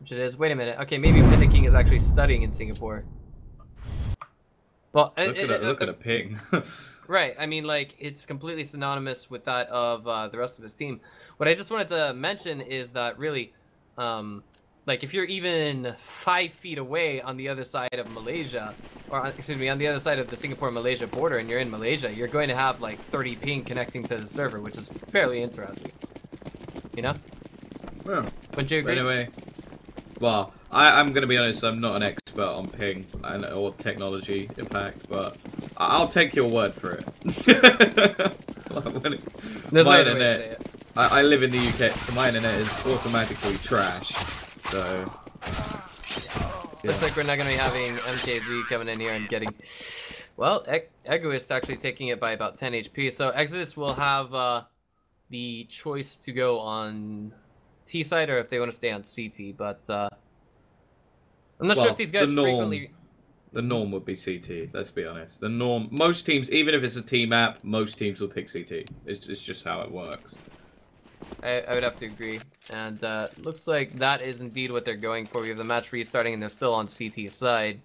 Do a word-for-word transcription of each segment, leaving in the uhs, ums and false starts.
which it is. Wait a minute. Okay, maybe Panda King is actually studying in Singapore. Well, look it, at it, a, look it, at a ping. Right. I mean, like, it's completely synonymous with that of uh, the rest of his team. What I just wanted to mention is that really, um, like, if you're even five feet away on the other side of Malaysia, or excuse me, on the other side of the Singapore-Malaysia border, and you're in Malaysia, you're going to have like thirty ping connecting to the server, which is fairly interesting. You know? Yeah. Wouldn't you agree? Anyway, well, I, I'm gonna be honest. I'm not an expert on ping and or technology, in fact, but I- I'll take your word for it. When it There's my no other way to internet, say it. I, I live in the U K, so my internet is automatically trash. So. Looks like we're not going to be having M K Z coming in here and getting... Well, e Egoist actually taking it by about ten H P. So Exodus will have uh, the choice to go on T side or if they want to stay on C T. But uh, I'm not Well, sure if these guys the norm, frequently... The norm would be C T, let's be honest. The norm... Most teams, even if it's a team map, most teams will pick C T. It's, it's just how it works. I, I would have to agree. And uh, looks like that is indeed what they're going for. We have the match restarting and they're still on C T side.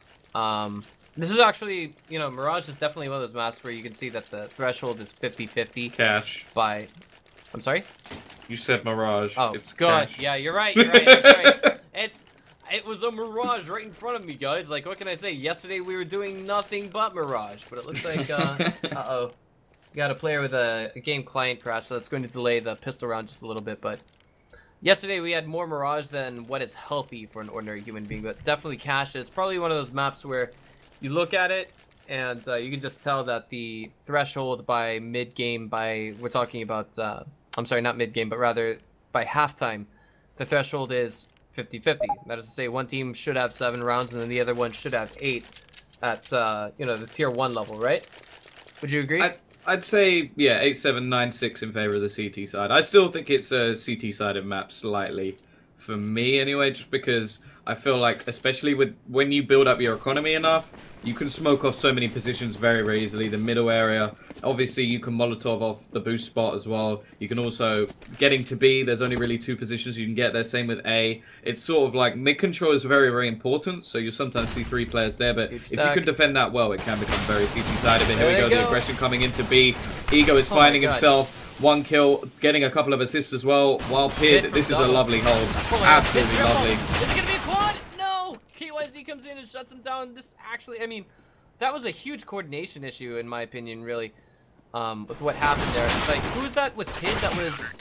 Um, this is actually, you know, Mirage is definitely one of those maps where you can see that the threshold is fifty fifty. Cash. By... I'm sorry? You said Mirage. Oh, it's God. cash. Yeah, you're right. You're right. I'm sorry. It's... It was a Mirage right in front of me, guys. Like, what can I say? Yesterday we were doing nothing but Mirage. But it looks like, uh... uh-oh. Got a player with a, a game client crash, so that's going to delay the pistol round just a little bit. But yesterday we had more Mirage than what is healthy for an ordinary human being. But definitely Cache is probably one of those maps where you look at it and uh, you can just tell that the threshold by mid-game, by we're talking about, uh, I'm sorry, not mid-game, but rather by halftime, the threshold is fifty fifty. That is to say, one team should have seven rounds and then the other one should have eight at, uh, you know, the tier one level, right? Would you agree? I I'd say, yeah, eight seven nine six in favor of the C T side. I still think it's a C T-sided map slightly, for me anyway, just because I feel like, especially with when you build up your economy enough, you can smoke off so many positions very, very easily. The middle area, obviously you can Molotov off the boost spot as well. You can also, getting to B, there's only really two positions you can get there, same with A. It's sort of like, mid control is very, very important, so you'll sometimes see three players there, but if you can defend that well, it can become very C T-sided. But here we go, the aggression coming into B. Ego is finding himself. One kill, getting a couple of assists as well. While Pid, this is a lovely hold. Absolutely lovely. Is it going to be a quad? No! K Y Z comes in and shuts him down. This actually, I mean, that was a huge coordination issue, in my opinion, really, um, with what happened there. It's like, who's that with Pid that was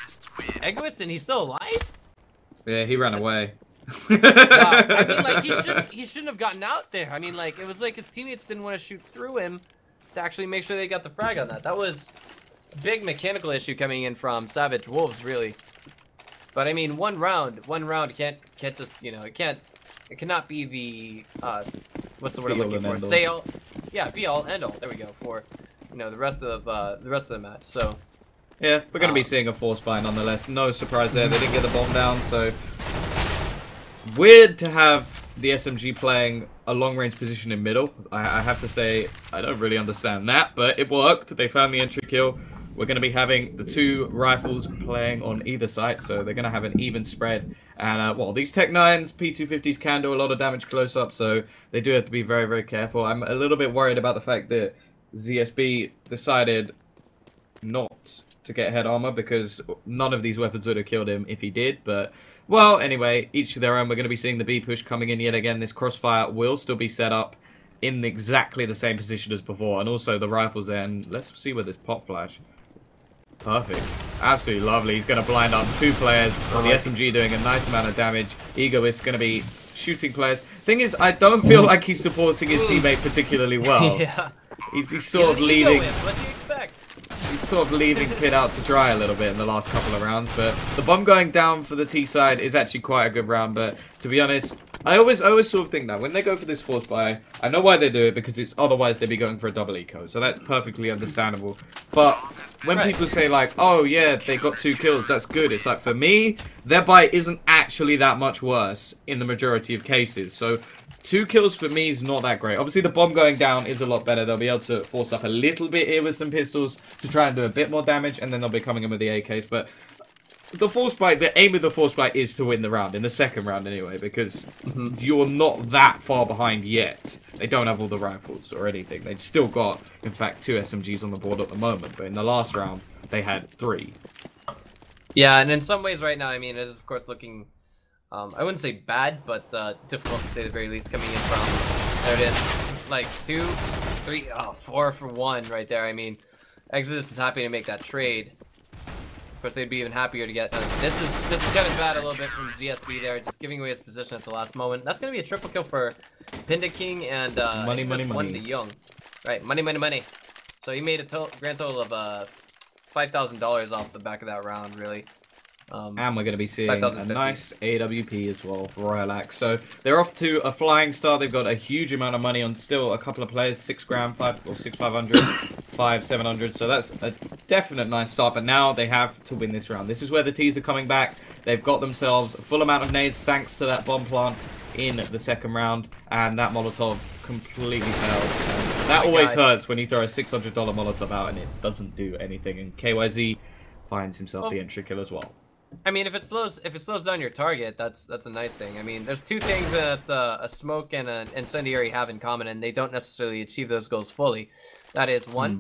Egoist and he's still alive? Yeah, he ran away. Wow. I mean, like, he shouldn't, he shouldn't have gotten out there. I mean, like, it was like his teammates didn't want to shoot through him to actually make sure they got the frag on that. That was a big mechanical issue coming in from Savage Wolves, really. But I mean, one round, one round can't can't just, you know, it can't, it cannot be the uh, what's the word I'm looking for? Say all, yeah, be all end all. There we go for, you know, the rest of uh, the rest of the match. So yeah, we're gonna um, be seeing a force buy nonetheless. No surprise there. They didn't get the bomb down, so weird to have the S M G playing a long range position in middle. I, I have to say I don't really understand that, but it worked. They found the entry kill. We're going to be having the two rifles playing on either side, so they're going to have an even spread. And, uh, well, these Tech nines, P two fifties can do a lot of damage close up, so they do have to be very, very careful. I'm a little bit worried about the fact that Z S B decided not to get head armor, because none of these weapons would have killed him if he did, but... Well, anyway, each to their own. We're going to be seeing the B push coming in yet again. This crossfire will still be set up in exactly the same position as before, and also the rifles there. And let's see where this pop flash... Perfect. Absolutely lovely. He's going to blind up two players. On the S M G doing a nice amount of damage. Ego is going to be shooting players. Thing is, I don't feel like he's supporting his teammate particularly well. yeah. He's, he's sort he's of leaving... What do you expect? He's sort of leaving Pid out to dry a little bit in the last couple of rounds. But the bomb going down for the T side is actually quite a good round. But to be honest, I always I always sort of think that when they go for this force buy, I know why they do it, because it's otherwise they'd be going for a double eco. So that's perfectly understandable. But when right. people say like, oh yeah, they got two kills, that's good. It's like, for me, their buy isn't actually that much worse in the majority of cases. So two kills for me is not that great. Obviously, the bomb going down is a lot better. They'll be able to force up a little bit here with some pistols to try and do a bit more damage, and then they'll be coming in with the A Ks. But the force bite, the aim of the force bite is to win the round, in the second round anyway, because mm-hmm. you're not that far behind yet. They don't have all the rifles or anything. They've still got, in fact, two S M Gs on the board at the moment, but in the last round, they had three. Yeah, and in some ways right now, I mean, it is, of course, looking, um, I wouldn't say bad, but uh, difficult to say at the very least, coming in from, there it is, like, two, three, oh, four for one right there. I mean, Exodus is happy to make that trade. Of course, they'd be even happier to get done. This is this is kind of bad a little bit from Z S B there, just giving away his position at the last moment. That's going to be a triple kill for Pinda King and uh, money, money, one money. to Young. Right, money, money, money. So he made a to grand total of uh, five thousand dollars off the back of that round, really. Um, and we're going to be seeing a nice A W P as well for Royal Axe. So they're off to a flying start. They've got a huge amount of money on still a couple of players, six grand, five or six five hundred, five seven hundred. So that's a definite nice start. But now they have to win this round. This is where the T's are coming back. They've got themselves a full amount of nades thanks to that bomb plant in the second round, and that Molotov completely failed. And that oh always God. hurts when you throw a six hundred dollar Molotov out and it doesn't do anything. And K Y Z finds himself well, the entry kill as well. I mean, if it slows if it slows down your target, that's that's a nice thing. I mean, there's two things that uh, a smoke and an incendiary have in common, and they don't necessarily achieve those goals fully. That is, one, mm.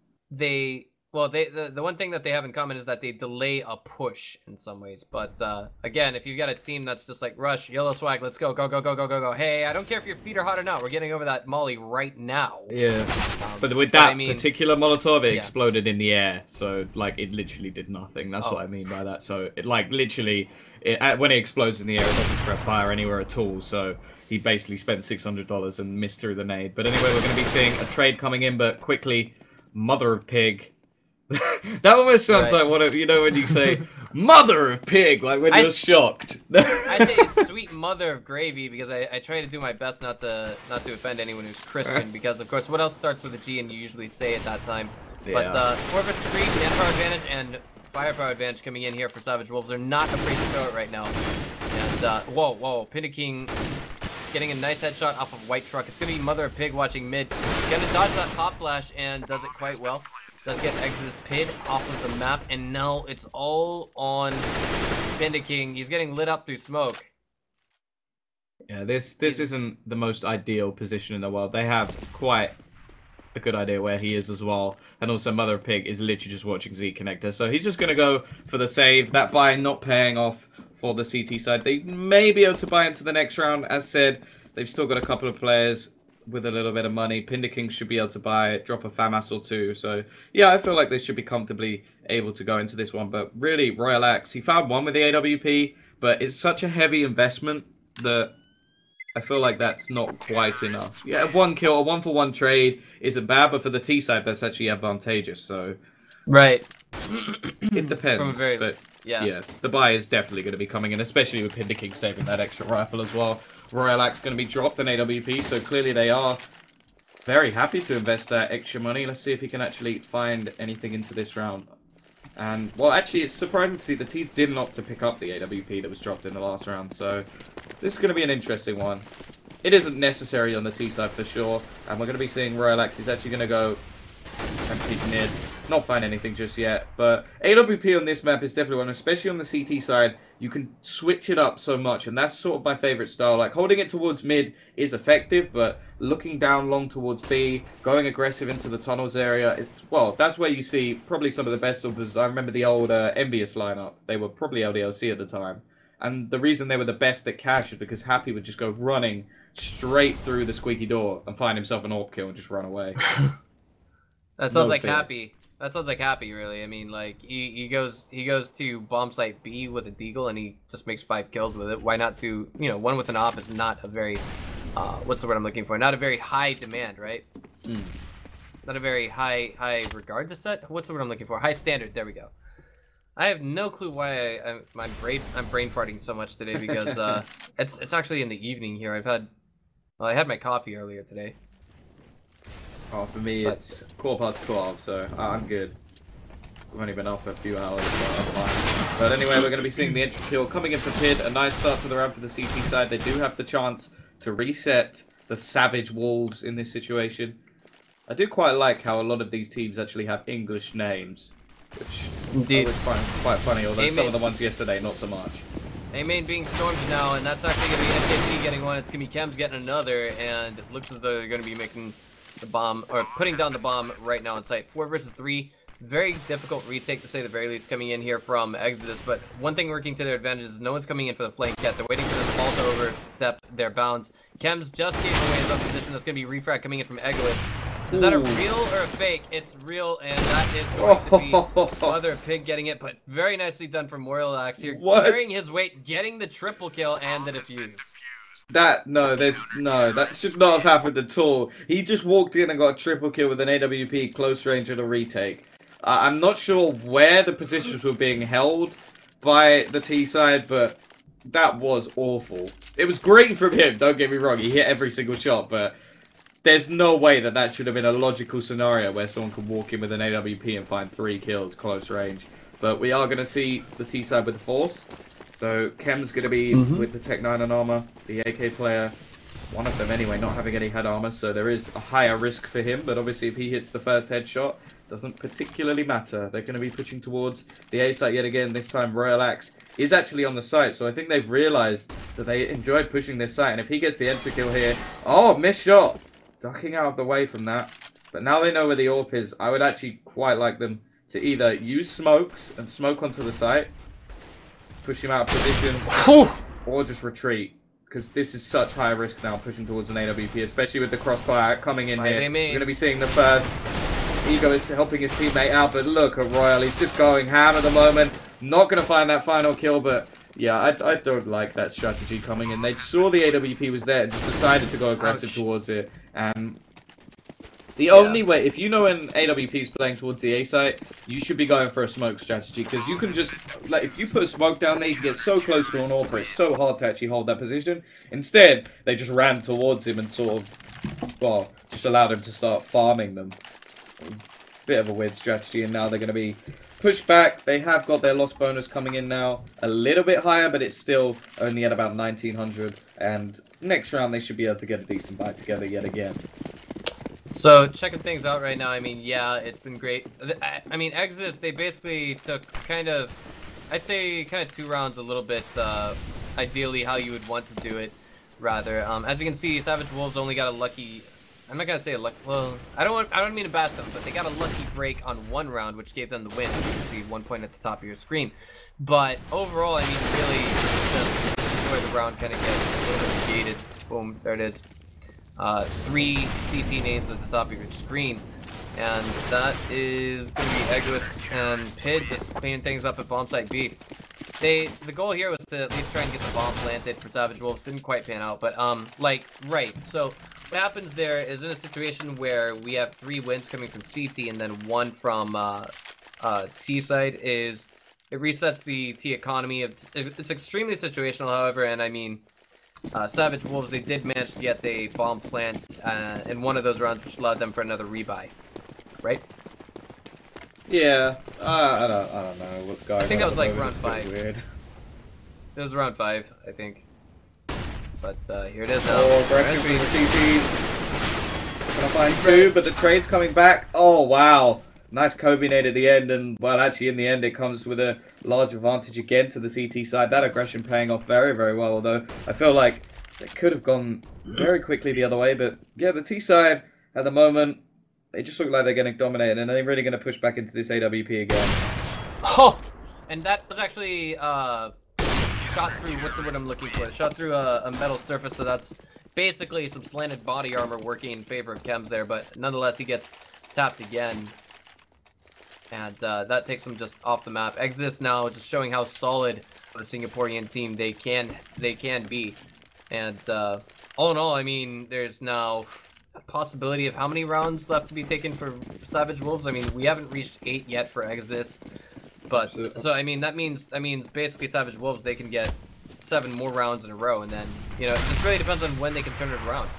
they well, they the, the one thing that they have in common is that they delay a push in some ways. But uh, again, if you've got a team that's just like rush, yellow swag, let's go, go, go, go, go, go, go. Hey, I don't care if your feet are hot or not. We're getting over that molly right now. Yeah, um, but with that but I mean, particular Molotov, it yeah. exploded in the air, so like it literally did nothing. That's oh. what I mean by that. So it like literally, it, when it explodes in the air, it doesn't spread fire anywhere at all. So he basically spent six hundred dollars and missed through the nade. But anyway, we're going to be seeing a trade coming in, but quickly, mother of pig. That almost sounds right. like one of, you know, when you say mother of pig, like when I you're shocked. I say sweet mother of gravy because I, I try to do my best not to not to offend anyone who's Christian, because of course what else starts with a G and you usually say at that time. Yeah. But uh, four versus three, manpower advantage and firepower advantage coming in here for Savage Wolves. They're not afraid to show it right now. And uh, whoa, whoa, Pinda King getting a nice headshot off of White Truck. It's gonna be mother of pig watching mid. Gonna dodge that hop flash and does it quite well. Does get Exodus P I D off of the map, and now it's all on Pinda King. He's getting lit up through smoke. Yeah, this this He's... isn't the most ideal position in the world. They have quite a good idea where he is as well. And also Mother of Pig is literally just watching Z Connector. So he's just going to go for the save. That buy not paying off for the C T side. They may be able to buy into the next round. As said, they've still got a couple of players with a little bit of money. Pinda King should be able to buy it, drop a FAMAS or two. So, yeah, I feel like they should be comfortably able to go into this one. But really, Royal Axe, he found one with the A W P, but it's such a heavy investment that I feel like that's not quite enough. Yeah, one kill, a one-for-one trade isn't bad, but for the T side, that's actually advantageous. So, right. It depends. Very, but, yeah. yeah, the buy is definitely going to be coming in, especially with Pinda King saving that extra rifle as well. Royal Axe going to be dropped in A W P, so clearly they are very happy to invest that extra money. Let's see if he can actually find anything into this round. And, well, actually, it's surprising to see the T's didn't opt to pick up the A W P that was dropped in the last round, so this is going to be an interesting one. It isn't necessary on the T side for sure, and we're going to be seeing Royal Axe. He's actually going to go and peek mid. Not find anything just yet, but A W P on this map is definitely one, especially on the C T side. You can switch it up so much, and that's sort of my favorite style. Like, holding it towards mid is effective, but looking down long towards B, going aggressive into the tunnels area, it's, well, that's where you see probably some of the best of us. I remember the old uh, Envious lineup. They were probably L D L C at the time. And the reason they were the best at cash is because Happy would just go running straight through the squeaky door and find himself an AWP kill and just run away. That sounds no like fear. Happy. That sounds like Happy, really. I mean, like, he, he goes he goes to bomb site B with a deagle, and he just makes five kills with it. Why not do, you know, one with an op is not a very, uh, what's the word I'm looking for? Not a very high demand, right? Mm. Not a very high high regard to set? What's the word I'm looking for? High standard, there we go. I have no clue why I, I, my brain, I'm brain farting so much today, because uh, it's, it's actually in the evening here. I've had, well, I had my coffee earlier today. Oh, for me, but it's quarter past twelve, so I'm good. I've only been up for a few hours, so I'm fine. But anyway, we're going to be seeing the entry kill coming in for P I D. A nice start to the round for the C T side. They do have the chance to reset the Savage Wolves in this situation. I do quite like how a lot of these teams actually have English names. which Indeed. I always find quite funny, although A-main. some of the ones yesterday, not so much. A main being stormed now, and that's actually going to be S K T getting one. It's going to be Chems getting another, and it looks as though they're going to be making the bomb, or putting down the bomb right now on site. Four versus three. Very difficult retake, to say the very least, coming in here from Exodus, but one thing working to their advantage is no one's coming in for the flank yet. They're waiting for them all to overstep their bounds. Chems just gave away his own position. That's going to be Refract coming in from Egoist. Is that a real or a fake? It's real, and that is going to be Mother Pig getting it, but very nicely done from Moralax here. What? Carrying his weight, getting the triple kill and the defuse. That, no, there's, no, that should not have happened at all. He just walked in and got a triple kill with an A W P close range and a retake. Uh, I'm not sure where the positions were being held by the T side, but that was awful. It was great from him, don't get me wrong. He hit every single shot, but there's no way that that should have been a logical scenario where someone could walk in with an A W P and find three kills close range. But we are going to see the T side with the Force. So Chem's going to be mm-hmm. with the Tech nine and armor. The A K player, one of them anyway, not having any head armor. So there is a higher risk for him. But obviously if he hits the first headshot, doesn't particularly matter. They're going to be pushing towards the A site yet again. This time Royalax is actually on the site. So I think they've realized that they enjoyed pushing this site. And if he gets the entry kill here, oh, missed shot. Ducking out of the way from that. But now they know where the A W P is. I would actually quite like them to either use smokes and smoke onto the site, push him out of position, or just retreat. Because this is such high risk now, pushing towards an A W P, especially with the crossfire coming in here. We're going to be seeing the first. Ego is helping his teammate out, but look at Royal. He's just going ham at the moment. Not going to find that final kill, but yeah, I, I don't like that strategy coming in. They saw the A W P was there and just decided to go aggressive Ouch. towards it. And the yeah. only way, if you know an A W P is playing towards the A site, you should be going for a smoke strategy. Because you can just, like, if you put a smoke down there, you can get so close to an A W P, it's so hard to actually hold that position. Instead, they just ran towards him and sort of, well, just allowed him to start farming them. Bit of a weird strategy, and now they're going to be pushed back. They have got their loss bonus coming in now a little bit higher, but it's still only at about nineteen hundred. And next round, they should be able to get a decent buy together yet again. So, checking things out right now, I mean, yeah, it's been great. I mean, Exodus, they basically took kind of, I'd say kind of two rounds a little bit, uh, ideally how you would want to do it, rather. Um, as you can see, Savage Wolves only got a lucky... I'm not gonna say a luck. Well, I don't want. I don't mean to bash them, but they got a lucky break on one round, which gave them the win. As you can see, one point at the top of your screen. But overall, I mean, really, just where the round kind of gets a little bit negated. Boom, there it is. Uh, three C T nades at the top of your screen, and that is gonna be Egoist and Pid just cleaning things up at bomb site B. They, the goal here was to at least try and get the bomb planted for Savage Wolves. Didn't quite pan out, but um, like, right. So what happens there is in a situation where we have three wins coming from C T and then one from uh, uh, T side, is it resets the T economy. It's, it's extremely situational, however, and I mean, uh, Savage Wolves, they did manage to get a bomb plant uh, in one of those rounds, which allowed them for another rebuy, right? Yeah, uh, I don't, I don't know what's going on. I think that was like round five. Weird. It was round five, I think. But uh, here it is now. Oh, aggressive from the C Ts. Gonna find two, but the trade's coming back. Oh, wow. Nice Kobe nade at the end, and, well, actually, in the end, it comes with a large advantage again to the C T side. That aggression paying off very, very well, although I feel like it could have gone very quickly the other way. But, yeah, the T side, at the moment, they just look like they're getting dominated, and they're really going to push back into this A W P again. Oh! And that was actually, uh... shot through, what's the word I'm looking for? Shot through a, a metal surface, so that's basically some slanted body armor working in favor of Chems there, but nonetheless, he gets tapped again. And uh, that takes him just off the map. Exodus now just showing how solid the Singaporean team they can they can be. And uh, all in all, I mean, there's now a possibility of how many rounds left to be taken for Savage Wolves. I mean, we haven't reached eight yet for Exodus. But, so, I mean, that means, that means basically Savage Wolves, they can get seven more rounds in a row, and then, you know, it just really depends on when they can turn it around.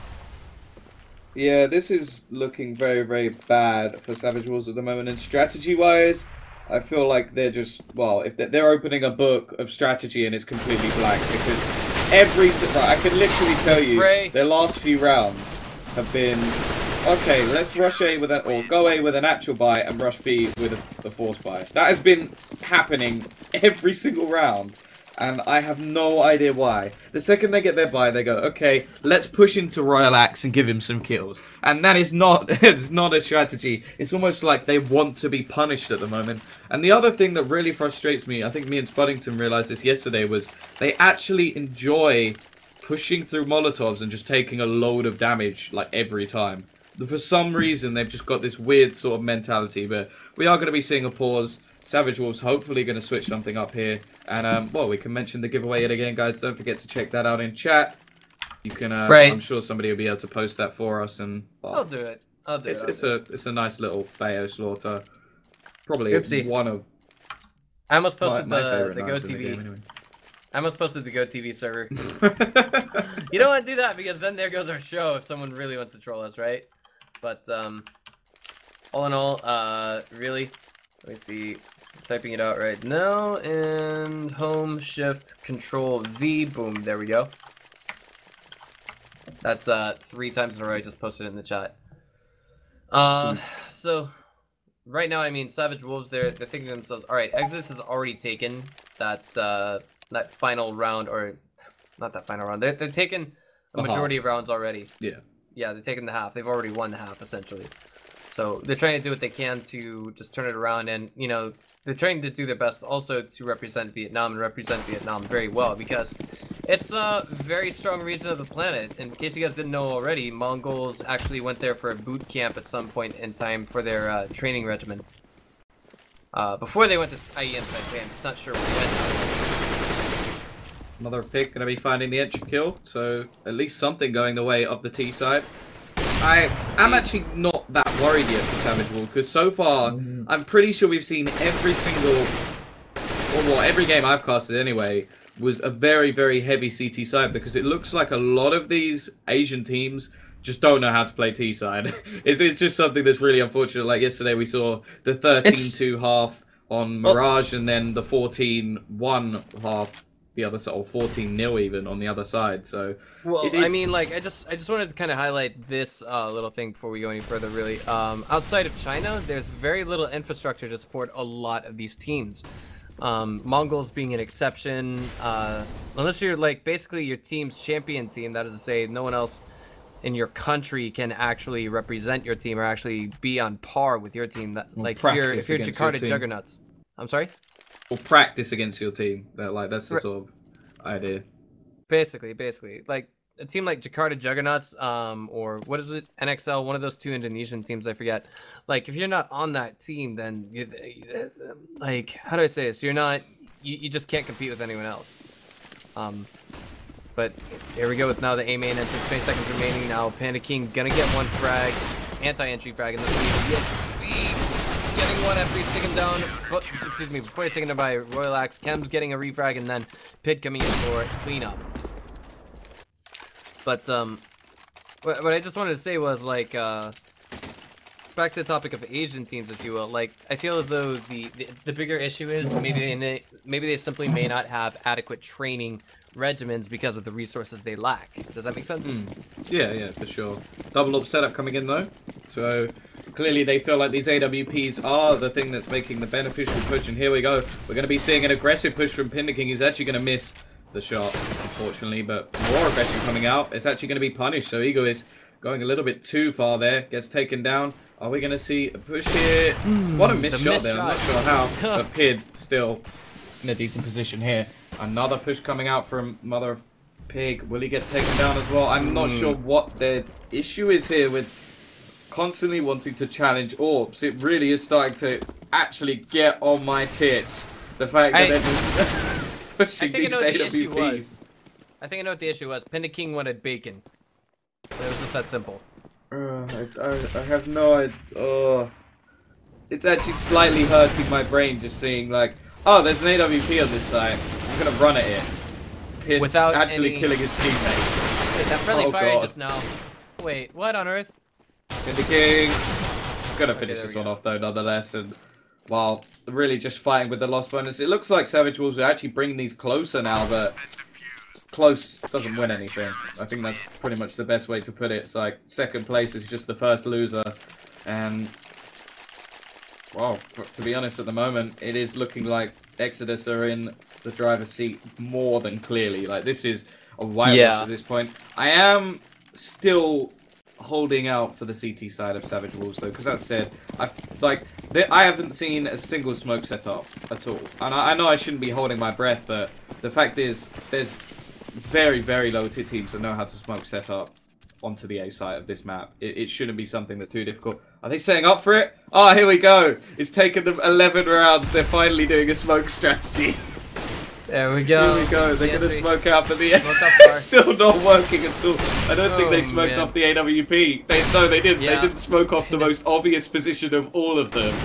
Yeah, this is looking very, very bad for Savage Wolves at the moment, and strategy-wise, I feel like they're just, well, if they're, they're opening a book of strategy and it's completely blank, because every, I can literally tell you, their last few rounds have been okay, let's rush A with an, or go A with an actual buy and rush B with a, a force buy. That has been happening every single round, and I have no idea why. The second they get their buy, they go, okay, let's push into Royal Axe and give him some kills. And that is not, it's not a strategy. It's almost like they want to be punished at the moment. And the other thing that really frustrates me, I think me and Spuddington realized this yesterday, was they actually enjoy pushing through Molotovs and just taking a load of damage, like, every time. For some reason, they've just got this weird sort of mentality, but we are going to be seeing a pause. Savage Wolves hopefully going to switch something up here. And, um, well, we can mention the giveaway yet again, guys. Don't forget to check that out in chat. You can, uh, right. I'm sure somebody will be able to post that for us. And well, I'll do it. I'll do it's, it. I'll it's do a it. it's a nice little Bayo slaughter. Probably Oopsie. one of I almost posted my, my the, favorite the knives in the GoTV. game, anyway. I almost posted the GoTV server. You don't want to do that because then there goes our show if someone really wants to troll us, right? But, um, all in all, uh, really, let me see, I'm typing it out right now, and home, shift, control, V, boom, there we go. That's, uh, three times in a row, I just posted it in the chat. Uh, so, right now, I mean, Savage Wolves, they're, they're thinking to themselves, alright, Exodus has already taken that, uh, that final round, or, not that final round, they're, they're taking a majority of rounds already. Yeah. Yeah, they're taking the half. They've already won the half, essentially. So they're trying to do what they can to just turn it around, and, you know, they're trying to do their best also to represent Vietnam and represent Vietnam very well, because it's a very strong region of the planet. In case you guys didn't know already, Mongols actually went there for a boot camp at some point in time for their uh, training regimen. Uh, before they went to I E M Taipei, I'm just not sure when. Mother of Pig going to be finding the entry kill, so at least something going the way of the T side. I am actually not that worried yet for Savage Wolf, because so far, mm. I'm pretty sure we've seen every single, or well, every game I've casted anyway, was a very, very heavy C T side, because it looks like a lot of these Asian teams just don't know how to play T side. it's, it's just something that's really unfortunate. Like yesterday we saw the thirteen two half on Mirage, and then the fourteen one half the other side, or fourteen nil even on the other side. So well it, it, I mean, like, I just I just wanted to kind of highlight this uh, little thing before we go any further, really. Um, outside of China, there's very little infrastructure to support a lot of these teams. Um, Mongols being an exception, uh, unless you're like basically your team's champion team, that is to say no one else in your country can actually represent your team or actually be on par with your team. That like if you're, if you're Jakarta Juggernauts. I'm sorry? Or practice against your team. That like that's the Right. sort of idea. Basically, basically, like a team like Jakarta Juggernauts, um, or what is it, N X L, one of those two Indonesian teams, I forget. Like, if you're not on that team, then you, like, how do I say this? You're not, you, you just can't compete with anyone else. Um, but here we go with now the A main entrance, twenty seconds remaining. Now Panda King gonna get one frag, anti-entry frag, and then we getting one after he's taken down. But, excuse me, before he's taken down by Royal Axe. Chem's getting a refrag, and then Pid coming in for cleanup. But um, what, what I just wanted to say was like, uh, back to the topic of Asian teams, if you will. Like, I feel as though the the, the bigger issue is maybe they maybe they simply may not have adequate training regimens because of the resources they lack. Does that make sense? Mm. Yeah, yeah, for sure. Double up setup coming in though, so clearly they feel like these A W Ps are the thing that's making the beneficial push. And here we go. We're going to be seeing an aggressive push from Panda King. He's actually going to miss the shot, unfortunately, but more aggression coming out. It's actually going to be punished. So Ego is going a little bit too far there. Gets taken down. Are we going to see a push here? Mm, what a missed the shot miss there. Shot. I'm not sure how, but Pid still in a decent position here. Another push coming out from Mother of Pig. Will he get taken down as well? I'm not mm. sure what their issue is here with constantly wanting to challenge orbs. It really is starting to actually get on my tits. The fact that I, they're just pushing these A W Ps. I think I know what the issue was. Panda King wanted bacon. It was just that simple. Uh, I, I, I have no idea. Oh, it's actually slightly hurting my brain just seeing like, oh, there's an A W P on this side. I'm gonna run at it. Pid without actually any... killing his teammate. Wait, that friendly oh, fire God. just now. Wait, what on earth? Panda King. Gonna finish okay, this go. one off though, nonetheless, and while really just fighting with the loss bonus, it looks like Savage Wolves are actually bringing these closer now. But close doesn't win anything. I think that's pretty much the best way to put it. It's like second place is just the first loser, and well, to be honest, at the moment it is looking like Exodus are in the driver's seat more than clearly. Like this is a whitewash Yeah. at this point. I am still holding out for the C T side of Savage Wolves though, because that said, I like they, I haven't seen a single smoke set up at all, and I, I know I shouldn't be holding my breath, but the fact is there's very very low tier teams that know how to smoke set up onto the A side of this map. It, it shouldn't be something that's too difficult. Are they setting up for it? Oh, here we go. It's taken them eleven rounds. They're finally doing a smoke strategy. There we go. Here we go. They're going to Anthony. smoke out for the end. Smoke up far. It's still not working at all. I don't think they Oh, smoked man. off the A W P. They, no, they didn't. Yeah. They didn't smoke off the most obvious position of all of them.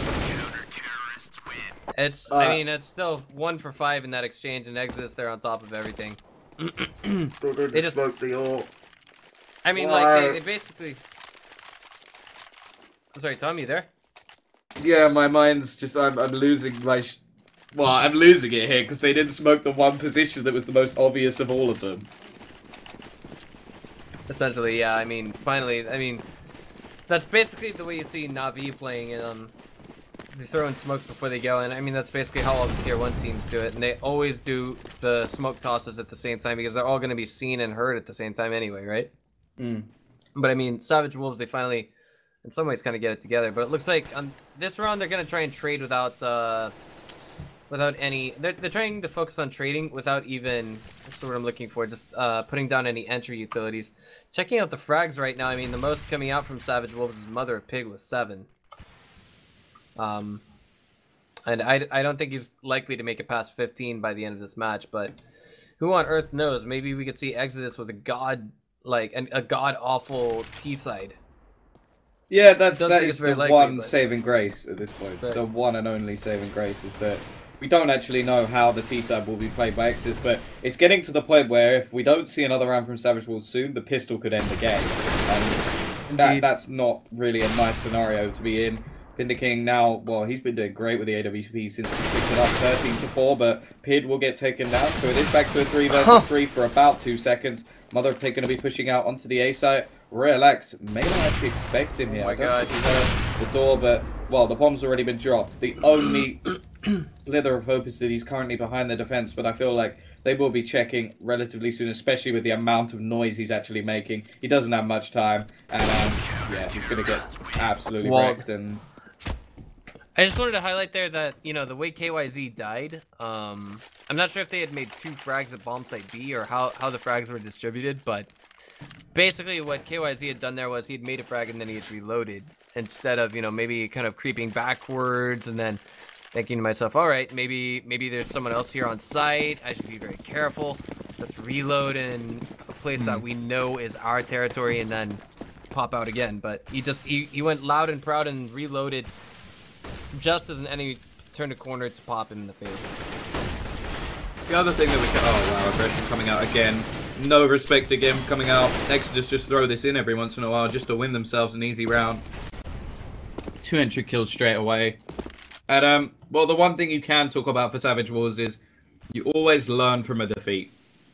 It's, Uh, I mean, it's still one for five in that exchange, and Exodus, they're on top of everything. They just- smoked the all. I mean, Why? like, they, they basically... I'm sorry, Tom, you there? Yeah, my mind's just, I'm, I'm losing my, sh well, I'm losing it here because they didn't smoke the one position that was the most obvious of all of them. Essentially, yeah, I mean, finally, I mean, that's basically the way you see Na'Vi playing, um, they throw in smokes before they go, and I mean, that's basically how all the tier one teams do it, and they always do the smoke tosses at the same time, because they're all going to be seen and heard at the same time anyway, right? Mm. But I mean, Savage Wolves, they finally, in some ways, kind of get it together, but it looks like on this round, they're going to try and trade without, uh, without any, they're, they're trying to focus on trading without even, that's the word I'm looking for, just uh, putting down any entry utilities. Checking out the frags right now, I mean, the most coming out from Savage Wolves is Mother of Pig with seven. Um, and I, I don't think he's likely to make it past fifteen by the end of this match, but who on earth knows? Maybe we could see Exodus with a god, like, an, a god-awful T-side. Yeah, that's Doesn't that think is it's very the likely, one but- saving grace at this point. Right. The one and only saving grace is that we don't actually know how the T-side will be played by Exodus, but it's getting to the point where if we don't see another round from Savage Wolves soon, the pistol could end the game. And that, Indeed. that's not really a nice scenario to be in. Vindiking now, well, he's been doing great with the A W P since he picked it up thirteen to four, but Pid will get taken down, so it is back to a three versus three for about two seconds. Mother of Pig going to be pushing out onto the A site. Relax, may not actually expect him Oh here. my I don't God. think he's heard the door, but, well, the bomb's already been dropped. The only slither of hope is that he's currently behind the defense, but I feel like they will be checking relatively soon, especially with the amount of noise he's actually making. He doesn't have much time, and um, yeah, he's going to get absolutely Well, wrecked. And I just wanted to highlight there that, you know, the way K Y Z died, um, I'm not sure if they had made two frags at bomb site B or how, how the frags were distributed, but basically what K Y Z had done there was he'd made a frag and then he had reloaded instead of, you know, maybe kind of creeping backwards and then thinking to myself, all right, maybe maybe there's someone else here on site. I should be very careful. Just reload in a place that we know is our territory and then pop out again. But he just, he, he went loud and proud and reloaded just as an enemy turned a corner to pop him in the face. the other thing that we can... Oh, wow, aggression coming out again. No respect again coming out. Exodus just throw this in every once in a while just to win themselves an easy round. Two entry kills straight away. And, um, well, the one thing you can talk about for Savage Wars is you always learn from a defeat.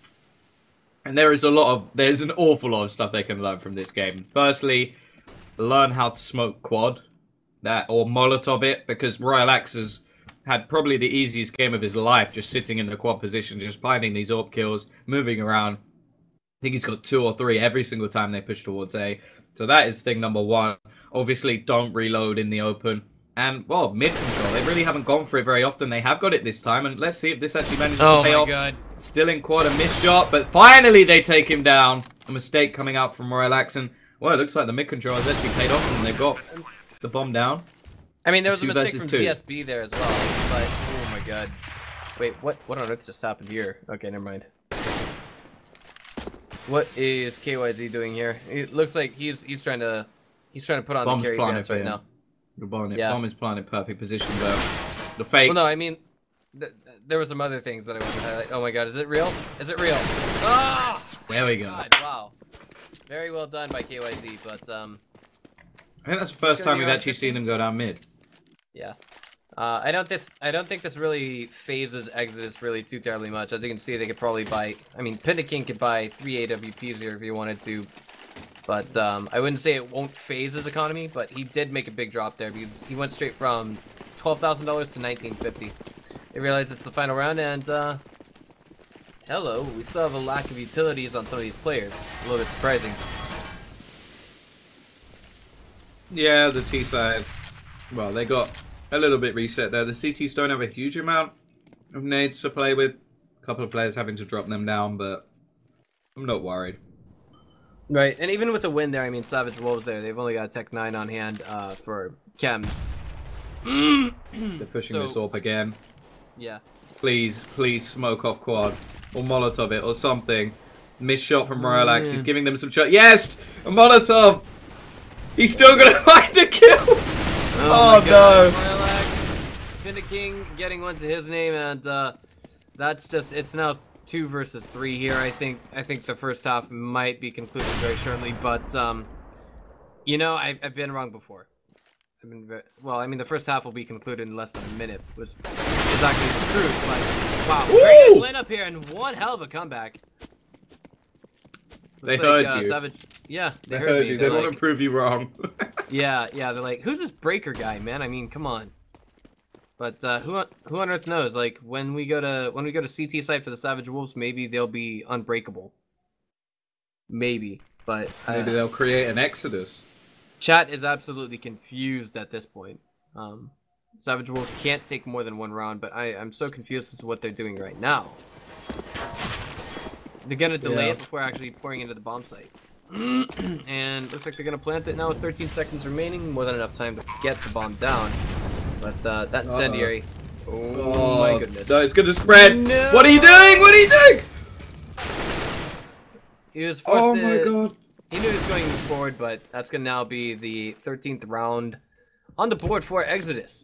And there is a lot of... There's an awful lot of stuff they can learn from this game. Firstly, learn how to smoke quad. That, or Molotov it, because Royal Axe has had probably the easiest game of his life just sitting in the quad position, just finding these AWP kills, moving around. I think he's got two or three every single time they push towards A. So that is thing number one. Obviously, don't reload in the open. And, well, mid-control. They really haven't gone for it very often. They have got it this time, and let's see if this actually manages Oh to pay my off. god. Still in quad, a missed shot, but finally they take him down. A mistake coming out from Royal Axe, and, well, it looks like the mid-control has actually paid off, and they've got the bomb down. I mean, there was a Two mistake versus from two. T S B there as well, but oh my god. Wait, what what on earth just happened here? Okay, never mind. What is K Y Z doing here? It looks like he's he's trying to he's trying to put on Bomb's the carry planted pants for right him. now. The bomb, Yeah. bomb is planted perfect position, though. The fake. Well, no, I mean, th th there were some other things that I wanted to highlight. Oh my god, is it real? Is it real? Ah! There we go. God, wow. Very well done by K Y Z, but um, I think that's the first It's gonna time be we've around actually fifteen. seen them go down mid. yeah. Uh, I don't this I don't think this really phases Exodus really too terribly much. As you can see, they could probably buy. I mean, Pindaking could buy three A W Ps here if he wanted to, but um, I wouldn't say it won't phase his economy. But he did make a big drop there because he went straight from twelve thousand dollars to nineteen fifty. They realize it's the final round, and uh, hello, we still have a lack of utilities on some of these players. A little bit surprising. Yeah, the T side. Well, they got a little bit reset there. The C Ts don't have a huge amount of nades to play with. A couple of players having to drop them down, but I'm not worried. Right, and even with a win there, I mean, Savage Wolves there, they've only got a Tech nine on hand uh, for Chems. They're pushing So- this up again. Yeah. Please, please smoke off quad. Or Molotov it, or something. Missed shot from Royalax. yeah. He's giving them some shot. Yes! A Molotov! He's still gonna find a kill! Oh, no! Pindaking getting one to his name, and uh, that's just, it's now two versus three here. I think I think the first half might be concluded very shortly, but um, you know, I've, I've been wrong before. I mean, ve- well, I mean, the first half will be concluded in less than a minute, which is actually the truth. But wow, very nice lineup here and one hell of a comeback. They Looks heard like, uh, you. Savage, yeah, They heard, heard me. you. They're They want like, to prove you wrong. yeah, yeah, they're like, who's this Breaker guy, man? I mean, come on. But uh, who on, who on earth knows? Like when we go to when we go to C T site for the Savage Wolves, maybe they'll be unbreakable. Maybe, but uh, Maybe they'll create an Exodus. chat is absolutely confused at this point. Um, Savage Wolves can't take more than one round, but I I'm so confused as to what they're doing right now. They're gonna delay Yeah. it before actually pouring into the bomb site. And looks like they're gonna plant it now with thirteen seconds remaining, more than enough time to get the bomb down. But uh, that incendiary. Uh -oh. oh, Oh my goodness. No, it's gonna spread. No. What are you doing? What are you doing? He was forced Oh to, my god. He knew he was going forward, but that's gonna now be the thirteenth round on the board for Exodus.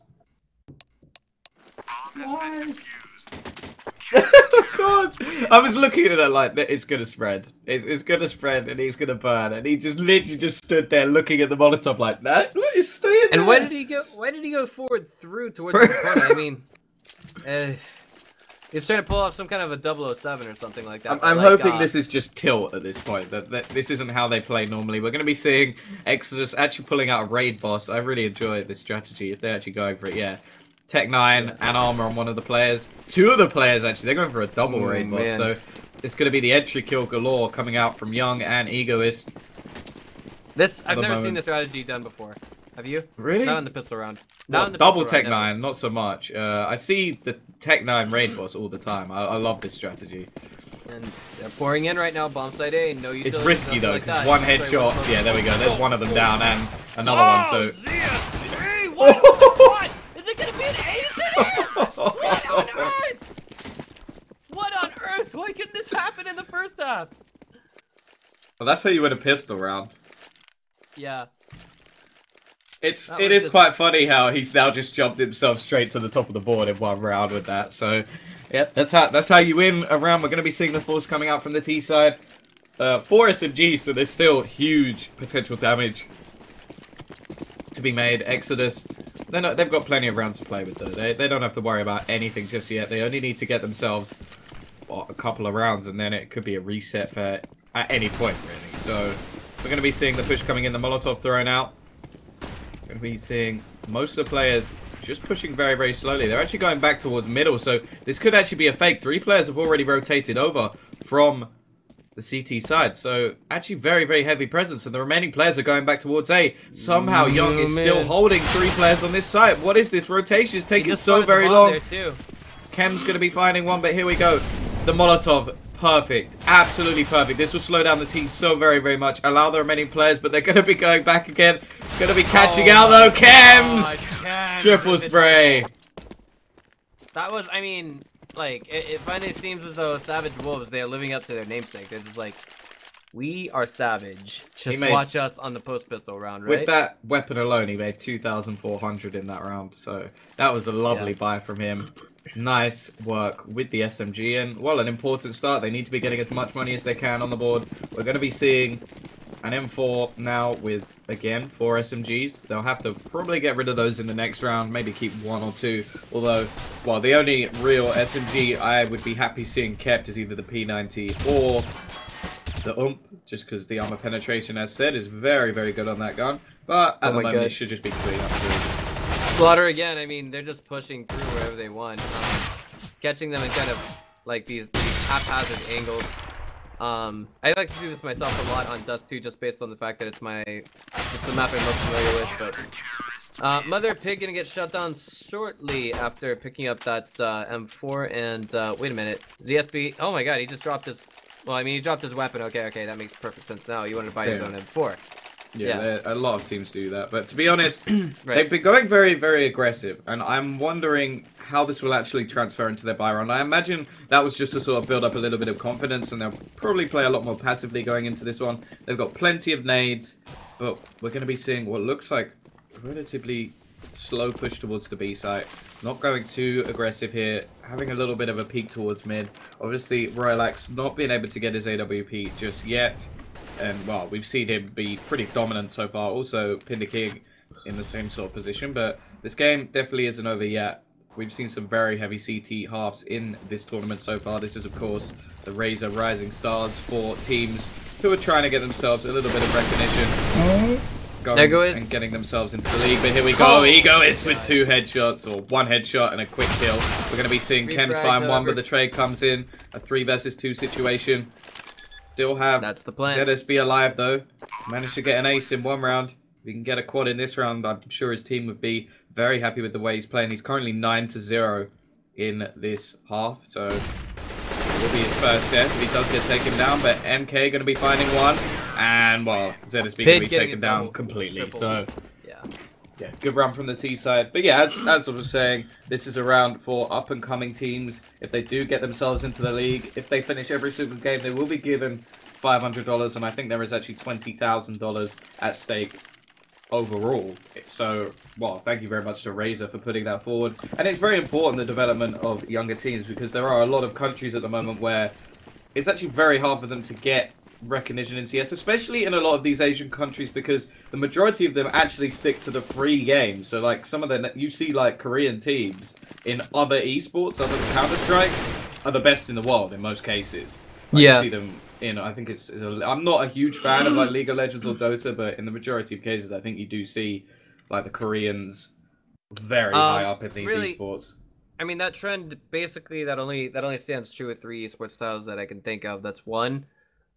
God, I was looking at it like it's gonna spread. It's, it's gonna spread, and he's gonna burn. And he just literally just stood there looking at the Molotov like that. Look, it's staying And there. why did he go? Why did he go forward through towards the front? I mean, uh, he's trying to pull off some kind of a double oh seven or something like that. I'm, but I'm like, hoping uh, this is just tilt at this point. That, that this isn't how they play normally. We're going to be seeing Exodus actually pulling out a raid boss. I really enjoy this strategy if they're actually going for it. Yeah, Tech nine and Armor on one of the players. Two of the players actually, they're going for a double Oh, raid boss. man. So it's going to be the entry kill galore coming out from Young and Egoist. This I've the never seen moment. this strategy done before. Have you? Really? Not on the pistol round. Not Well, on the double pistol Tech round, never. nine, not so much. Uh, I see the Tech nine raid boss all the time. I, I love this strategy. And they're pouring in right now. Bomb site A. No utilities. It's risky nothing though, like because that. one Sorry, headshot. one Yeah, there we go. There's one of them down and another Oh, one. So. Zia! Hey, what? What? Is it gonna be an ace? It is! What on earth? What on earth? Why couldn't this happen in the first half? Well, that's how you win a pistol round. Yeah. It's That it was is just- quite funny how he's now just jumped himself straight to the top of the board in one round with that. So, yeah, that's how that's how you win a round. We're going to be seeing the force coming out from the T side. Uh, four S M Gs, so there's still huge potential damage to be made. Exodus, they're not, they've got plenty of rounds to play with though. They they don't have to worry about anything just yet. They only need to get themselves what, a couple of rounds, and then it could be a reset for at any point really. So we're going to be seeing the push coming in, the Molotov thrown out. We're going to be seeing most of the players just pushing very, very slowly. They're actually going back towards middle, so this could actually be a fake. Three players have already rotated over from the C T side, so actually very, very heavy presence, and the remaining players are going back towards A. Somehow Young Oh, is man. still holding three players on this side. What is this? Rotation is He taking just so spotted the very bomb long. there too. Chem's going to be finding one, but here we go. The Molotov, perfect. Absolutely perfect. This will slow down the team so very, very much. Allow the remaining players, but they're going to be going back again. Going to be catching Oh out, my though. Chems! God, Chems Triple with the spray. triple. That was, I mean, like, it, it finally seems as though Savage Wolves, they are living up to their namesake. They're just like, we are savage. Just made- watch us on the post pistol round, right? With that weapon alone, he made two thousand four hundred in that round. So that was a lovely Yeah. buy from him. Nice work with the S M G. And, well, an important start. They need to be getting as much money as they can on the board. We're going to be seeing an M four now with, again, four S M Gs. They'll have to probably get rid of those in the next round, maybe keep one or two. Although, well, the only real S M G I would be happy seeing kept is either the P ninety or the U M P, just because the armor penetration, as said, is very, very good on that gun. But at Oh the my moment, God. it should just be clean up too. Slaughter again. I mean, they're just pushing through wherever they want, um, catching them in kind of like these, these haphazard angles. Um, I like to do this myself a lot on Dust two, just based on the fact that it's my it's the map I'm most familiar with. But uh, Mother Pig gonna get shut down shortly after picking up that uh, M four. And uh, wait a minute, Z S B. Oh my God, he just dropped his. Well, I mean, he dropped his weapon. Okay, okay, that makes perfect sense now. He wanted to buy his Yeah. own M four. Yeah, Yeah. there- a lot of teams do that. But to be honest, Right. they've been going very, very aggressive. And I'm wondering how this will actually transfer into their buy round. I imagine that was just to sort of build up a little bit of confidence. And they'll probably play a lot more passively going into this one. They've got plenty of nades. But we're going to be seeing what looks like a relatively slow push towards the B site. Not going too aggressive here. Having a little bit of a peek towards mid. Obviously, Royalax not being able to get his A W P just yet. And, well, we've seen him be pretty dominant so far. Also, Pinder King in the same sort of position. But this game definitely isn't over yet. We've seen some very heavy C T halves in this tournament so far. This is, of course, the Razor Rising Stars for teams who are trying to get themselves a little bit of recognition. Going There goes- and getting themselves into the league. But here we go. Oh, Egoist my with two headshots, or one headshot and a quick kill. We're going to be seeing Three Chems frags find one, over. but the trade comes in. A three versus two situation. Still have That's the plan. Z S B alive though. Managed to get an ace in one round. If he can get a quad in this round, I'm sure his team would be very happy with the way he's playing. He's currently nine to zero in this half, so it will be his first death if he does get taken down. But M K going to be finding one, and well, Z S B going to be Pid getting taken it down double, completely. triple. So Yeah. yeah, good run from the T side. But yeah, as, as I was saying, this is a round for up-and-coming teams. If they do get themselves into the league, if they finish every single game, they will be given five hundred dollars, and I think there is actually twenty thousand dollars at stake overall. So, well, thank you very much to Razor for putting that forward. And it's very important, the development of younger teams, because there are a lot of countries at the moment where it's actually very hard for them to get recognition in C S, especially in a lot of these Asian countries, because the majority of them actually stick to the free games. So like some of the, you see like Korean teams in other esports other than Counter-Strike are the best in the world in most cases. Like, Yeah. you see them in, I think it's, it's a, I'm not a huge fan of like League of Legends or Dota, but in the majority of cases I think you do see like the Koreans very Um, high up in these really- esports. I mean, that trend basically that only that only stands true with three esports styles that I can think of. That's one,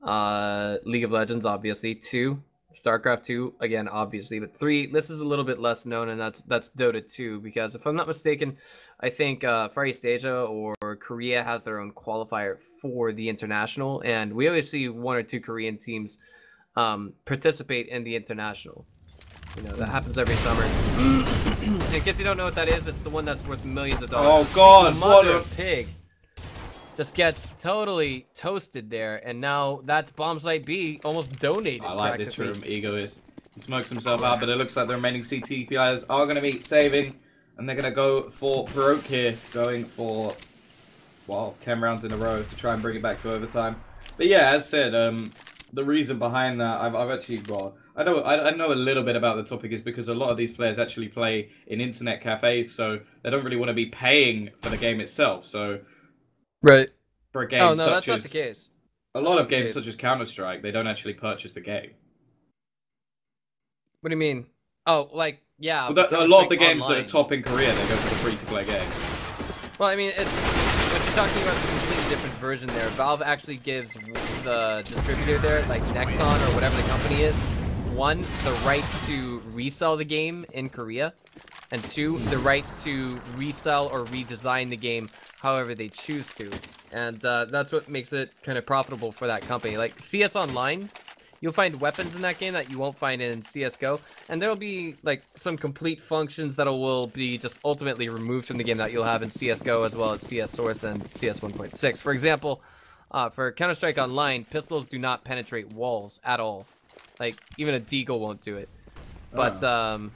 uh, League of Legends, obviously. Two, StarCraft two, again, obviously. But three, this is a little bit less known, and that's that's Dota two, because if I'm not mistaken, I think uh, Far East Asia or Korea has their own qualifier for the international, and we always see one or two Korean teams um, participate in the international. You know, that happens every summer. In case you don't know what that is, it's the one that's worth millions of dollars. Oh god, The what mother a... of pig just gets totally toasted there, and now that's Bomb Site B almost donated. I like this practically. from Egoist. He smokes himself out, but it looks like the remaining C T players are going to be saving, and they're going to go for Baroque here, going for, well, ten rounds in a row to try and bring it back to overtime. But yeah, as said, um, the reason behind that, I've, I've actually, well, I know, I, I know a little bit about the topic is because a lot of these players actually play in internet cafes, so they don't really want to be paying for the game itself. So Right. for a game Oh no, such that's not as the case. a lot not of the games case. such as Counter-Strike, they don't actually purchase the game. What do you mean? Oh, like yeah. Well, that, a Counter-Strike lot of the games Online. that are top in Korea, they go for the free-to-play games. Well, I mean, it's what you're talking about is a completely different version there. Valve actually gives the distributor there, like Nexon or whatever the company is, one, the right to resell the game in Korea, and two, the right to resell or redesign the game however they choose to. And uh, that's what makes it kind of profitable for that company. Like C S Online, you'll find weapons in that game that you won't find in C S G O, and there'll be like some complete functions that will be just ultimately removed from the game that you'll have in C S G O as well as C S Source and C S one point six. For example, uh, for Counter-Strike Online, pistols do not penetrate walls at all. Like even a deagle won't do it. But Oh. um,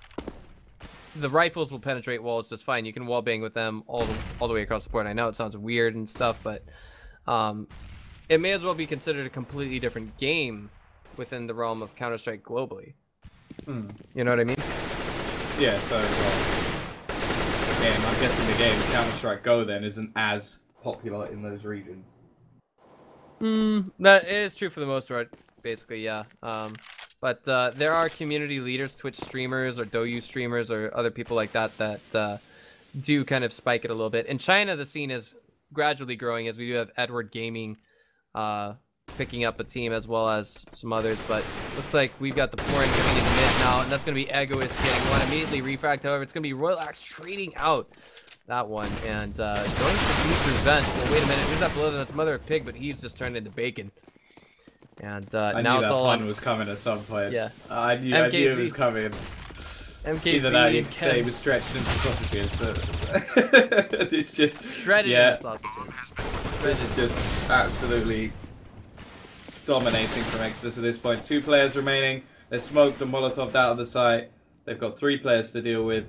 the rifles will penetrate walls just fine. You can wallbang with them all the, all the way across the board. I know it sounds weird and stuff, but um, it may as well be considered a completely different game within the realm of Counter-Strike globally. Hmm. You know what I mean? Yeah, so, well, again, I'm guessing the game Counter-Strike Go then isn't as popular in those regions. Hmm, that is true for the most part, basically, yeah. Um, but uh, there are community leaders, Twitch streamers, or Douyu streamers, or other people like that that uh, do kind of spike it a little bit. In China, the scene is gradually growing, as we do have Edward Gaming uh, picking up a team, as well as some others. But looks like we've got the pouring coming in mid now, and that's going to be Egoist getting one immediately. Refract, however, it's going to be Royal Axe trading out that one, and uh, going for Beast Revenge. Well, wait a minute, who's that below them? That's Mother of Pig, but he's just turned into bacon. And uh, I now knew it's that all pun on. was coming at some point. Yeah. I knew, M K C. I knew it was coming. M K C, Either that, you could Ken- say it was stretched into sausages, but it's just shredded yeah, into sausages. this is just absolutely dominating from Exodus at this point. Two players remaining. They're smoked and Molotoved out of the site. They've got three players to deal with.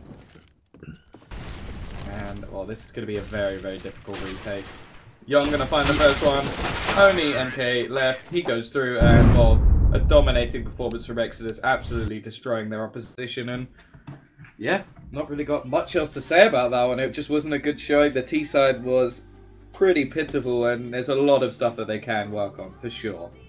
And, well, this is going to be a very, very difficult retake. Young going to find the first one. Only M K left. He goes through, and, well, a dominating performance from Exodus, absolutely destroying their opposition. And, yeah, not really got much else to say about that one. It just wasn't a good showing. The T side was pretty pitiful, and there's a lot of stuff that they can work on, for sure.